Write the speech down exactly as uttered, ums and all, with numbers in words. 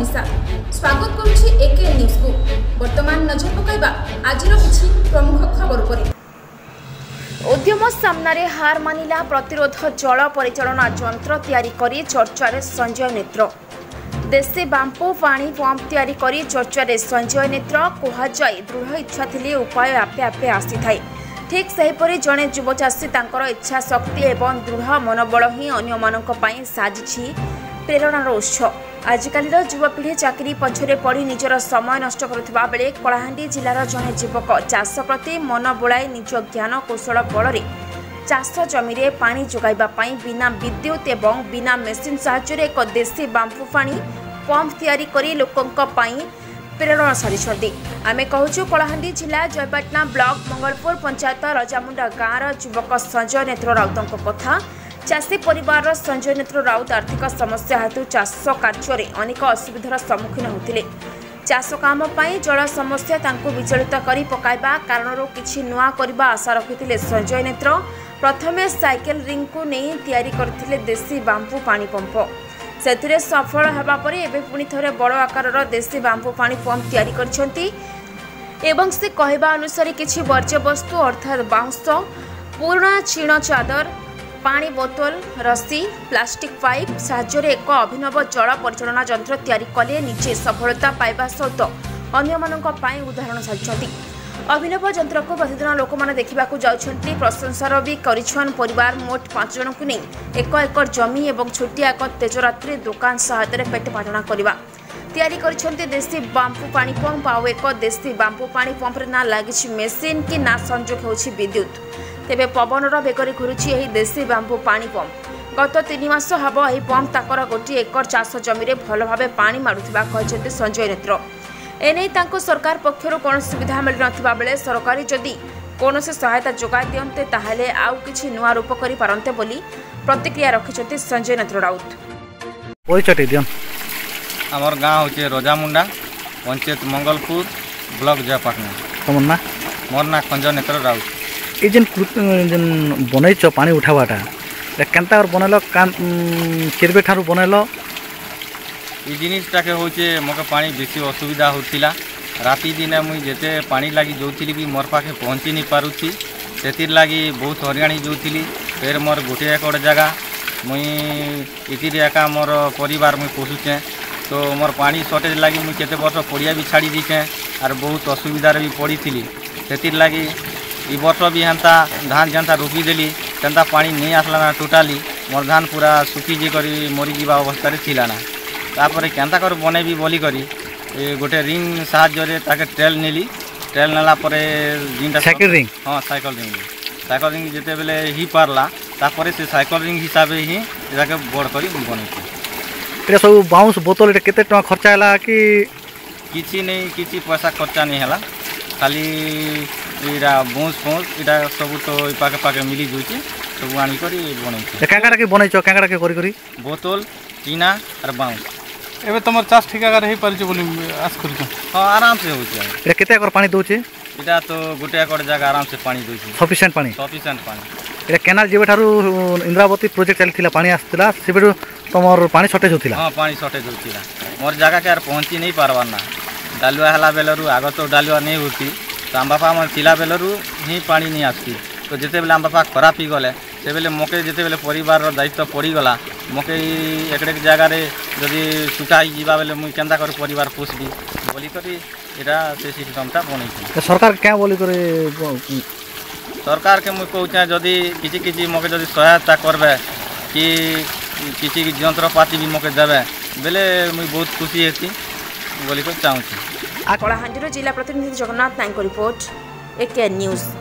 प्रसाद स्वागत करुछि एके न्यूज को। वर्तमान नजर पकाइबा आजिर किछि प्रमुख खबर पर। उद्यम सामने हार मानिला प्रतिरोध जल परिचालना यंत्र तैयारी करी चर्चारे संजय नेत्र। देशी बांपो पानी पंप तैयारी करी चर्चारे संजय नेत्र कहुए दृढ़ इच्छा थिले उपाय आपे आपे आसी थाए। ठीक सेहीपरि जड़े युव चाषी तांकर इच्छा शक्ति एवं दृढ़ मनोबल ही अन्यमानक पई साजिछि प्रेरणार उत्स। आजिकाली युवपीढ़ी चाकरी पछरे पड़ी निजर समय नष्ट करुवा बेले कलाहांडी जिलार जड़े युवक चाष प्रति मन बुलाई निज ज्ञान कौशल बल चाष जमी में पानी जोगाइबा पई बिना विद्युत एवं बिना मेसीन साहाय्य एक देशी बांपू पानी पंप तैयारी करी लोकंक पई प्रेरणा सारी। आमे कहूँ कलाहांडी जिला जयपाटना ब्लॉक मंगलपुर पंचायत रजामुंडा गाँवर युवक संजय नेत्र राउतों कथा। चाषी परिवार संजय नेत्र राउत आर्थिक समस्या हेतु चाष कार्य अनेक असुविधार सम्मुखीन होते। चाष काम जल समस्या तांको विचलित करी पकाइबा कारणरू किछि नुआ करबा आशा रखिथिले संजय नेत्र। प्रथमे साइकेल रिंग को नहीं तैयारी करथिले देशी बांपू पानी पंप। सेथिरे सफल हेबा परे एबे पुणी थरे बड़ आकारर देशी बांपू पानी पंप तैयारी करछंती एवं से कहबा अनुसार किछि वर्ज्य वस्तु अर्थात बाउंस पुराना चीण चादर पानी बोतल रस्सी प्लास्टिक पाइप साहाय्य एक अभिनव जल परिचालना यंत्र तैयारी कले निजे सफलता पाइबा सहित अन्यमानक पई उदाहरण साजिछंती। अभिनव यंत्र को प्रतिदिन लोक मैंने देखा जाउछंती। प्रशंसार भी करिछन परिवार मोट पांच जन को नहीं एक एकर जमी एवं छोटिया एक तेजरात्रि दुकान सहायता पेट पाटना करवा तैयारी करिछंती देशी बांपू पानी पंप आउ एक देशी बांपू पानी पंप रे ना लागिछि मेसीन कि ना संजोग होछि विद्युत। तेबे पवनर बेगरे घुरुछि एही देशी बांपू पानी पंप। गत तीन मास हब एही पंप ताकर गोटी एकर चाष जमी रे भल भाबे पानी मारुथिबा कहछंती संजय नेत्र। एने तांको सरकार पक्षरु कोन सुविधा मिल नथिबा बेले सरकारी जदि कोनोसी सहायता जोगाई दियन्ते ताहाले आउ किछि नुआ रूप करि पारन्ते बोली प्रतिक्रिया रखिछंती संजय नेत्र राउत। परिचय दियन हमर गाँव होचे रजामुंडा पंचायत मंगलपुर ब्लॉक जयपाटना। तमन ना मोर ना संजय नेत्र राउत। ए जेन जेन बनैछ पानी उठावाटा केनता और बनैलो कान केरबे ठारू बनैलो ई जिनिसटा के होचे मोके पानी बेसी असुविधा होतिला। राति दिने मुई जेते पानी लागी जोतिली भी मोर पाखे पहुँची नहीं पारुछि सेतिर लागी बहुत हरियाणी जोतिली। फिर मोर गोटे एकड़ जगह मुई इतिरी एका मोर परिवार मुई पोषुचे तो मोर पानी शॉर्टेज लागी मुई केते वर्ष पड़िया भी छाड़ी दीचे और बहुत असुविधार भी पड़ी थी। सेतिर लागी ई वर्ष भी हेन्ता धान जेन्ता रोपी देली तेन्ता पानी नहीं आसला ना टोटाली मोर धान पूरा सुखी जी करी मरी जीवा अवस्था थिला ना। तापर केन्ता कर बने भी बोली करी गोटे रिंग साहाय्य ताके ट्रेल नेली ट्रेल नेला परे जिनटा साइकिल रिंग हाँ साइकिल रिंग साइकिल रिंग जिते बेले ही पारला तापर से साइकिल रिंग हिसाब ही एटाके बड़ करी बनैछि। एटा सब बाउंस बोतल एटा केते टका खर्चा हला कि किछि नहीं किछि पैसा खर्चा नहीं हला खाली इरा बाउंस फाउंस इटा सब तो पाके पाके मिली जुछि सब आनी करी बनैछि। काकारा के बनैछ काकारा के करी करी बोतल टीना और बाउंस एबे तमर चाष ठिकागार हे पारछ बोली आस करिछ। हां आराम से होछि। एटा केते एकर पानी दोछे इटा तो गोटे एकड़ जगह आराम से पानी दोछि सफिशिएंट पानी सफिशिएंट पानी। एटा केनाल जेबे ठारू इंद्रावती प्रोजेक्ट चलथिला पानी आस्थिला सेबेडू तमर पानी शॉर्टेज होतिला। हां पानी शॉर्टेज होतिला मोर जगह के यार पहुंची नहीं पारवार ना डालुआ हला बेलरू आगो तो डालुआ नहीं होती तो आम बापा मन थिला बेलरू ही पानी नहीं आसती तो जिते बेले आम बापा खराब ही गले से बेले मोके जिते बेले परिवार दायित्व पड़ीगला मोके एकड़े जगार जदि सुखा जीवा बेले मुई केन्ता कर परिवार पोषबी बोली करी एटा से सिस्टमटा बनैछि। सरकार क्या बोली करे सरकार के मुई कहूँ जदि किछि किछि मोके जदि सहायता करबे कि किछि यंत्रपाति भी मोके देबे बेले मुई बहुत खुशी हेती बोली को चाहूँ। कलाहांडी जिला प्रतिनिधि Jagannath Nayak report A K news.